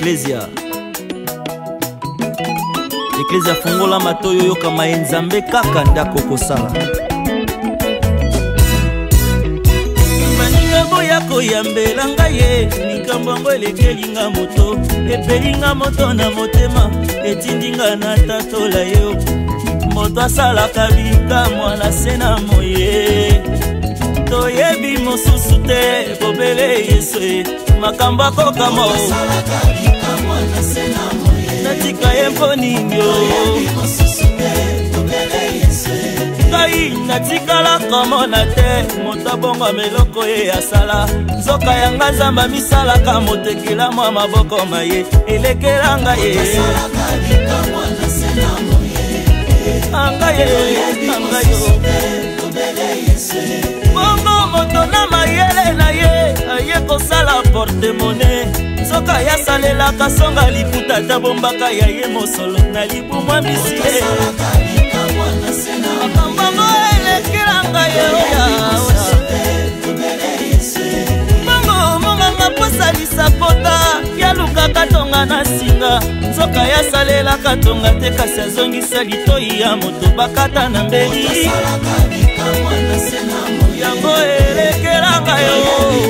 Ecclesia fungola matoyo yoka maenzambe kaka ndako kosala maninga boya koyambela ngaye likambo yango elekelinga moto epelinga moto na motema etindinga na tatola yo moto asalaka bikamwa na se na moye toyebi mosusu te bobele yesu makambo akokama natika ye mpo nini ngai natikalaka mona te moto abonga meloko ye asala nzoka yanga nzamba misalaka motekela mwa maboko maye elekelanga ye angaye bongo moto na mayele na ye aye kosala portemone nzoka yasalelaka songa liputa tabombaka ya ye mosolo na libumwa misie makambango elekelanga ye bongo monganga posalisa pota yalukaka tonga na singa nzoka yasalelaka tonga te kasi azongisa litoi ya moto bakata na mbeli yango elekelanga yo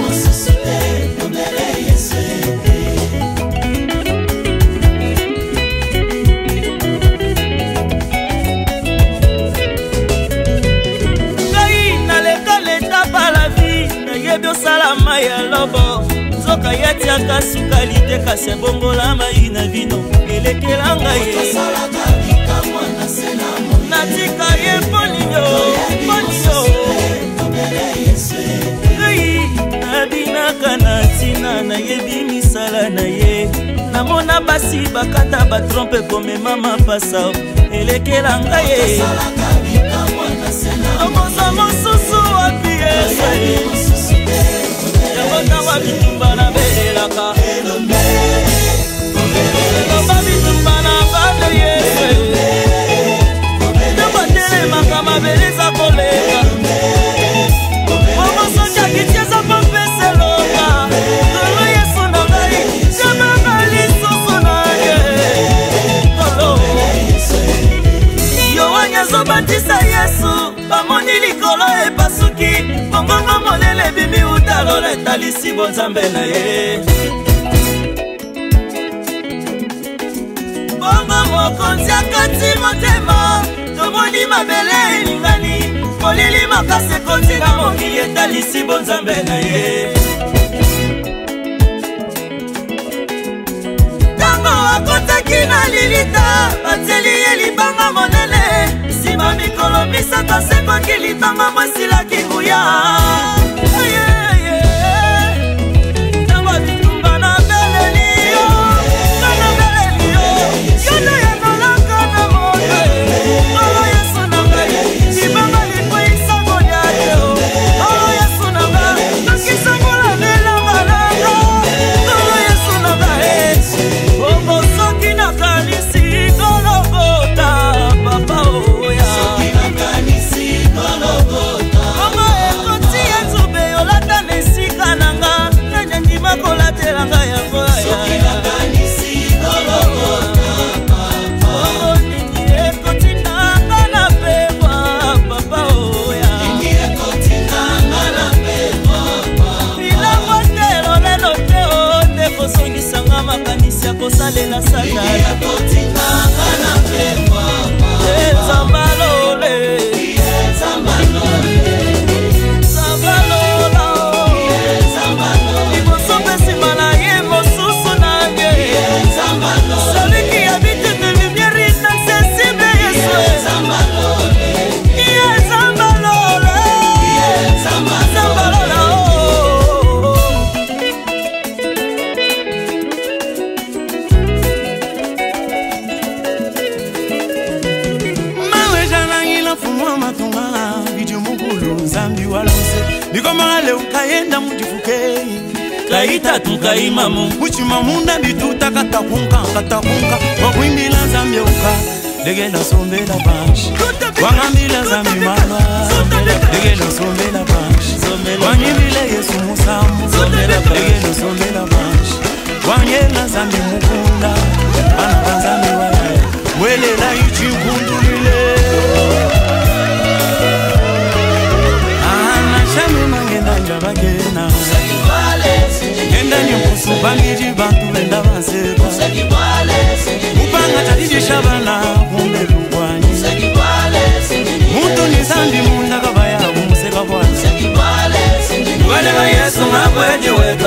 ngai naleka leta pala vi nayebi osalama ya lobo nzoka yatiaka sukali te kasi ebongola mai na vino elekelanga ye natika ye mponinyo nabinaka na ntina nayebi misala na ye namona basi bakata batrompe komema mapasa elekelanga ye omoza mosusu wapi ye yabotawa bitumba na belelaka eloba bitumba na bande ye tobatelemaka mabeleza kolega omosonjakitieza pompeseloka kolo yesu na ngai jamanga lisusu na ye kolo yowania zobatisa yesu bamoni likolo epasuki bongongo molele bimi utalola etalisi bonzambe na ye bongo mokonzi akati motema tomoni mabele elingani molili makasi ekotinga mokili etalisi bonzambe na ye ntango akotaki na lilita batieli ye libanga monene nsima mikolo misato asekoki libanga mwasilaki nguya ntango bitumba na beleli yo kana beleli yo yono yanolaka na moto olo yesu na ngai libanga likweisango lyake olo yesu na ngai tokisangola nelamalanga olo yesu na ngai bongo soki nakanisi kolokota papa oya bongo ekoti ezube yolata na esika na nga nanyangima kolatelanga yango makanisi ya kosalela satana ezambalole liboso mpe nsima na ye mosusu nange soliki ya bitete lumière inaccessible yesu ezambalole bikomale ukayenda mujifukei kaita tukaimamu muchima munda bituta katakunka wakwindila nzambi uka legela sombela banshi wangambila nzambi malwa legela sombela banshi wanyimile yesu musamu legela sombela banshi Wanyela zambi mukunda Bana banzambi wae Welela ichi kundulile Ana shami mangenda njabagena Ngenda nyempusu bangiji bantu wenda wanseba Upanga tatiji shabana kumbe lugwanyi Muntu nizambi munda kabaya umuseka bwana Wale wa Yesu ngabweji weka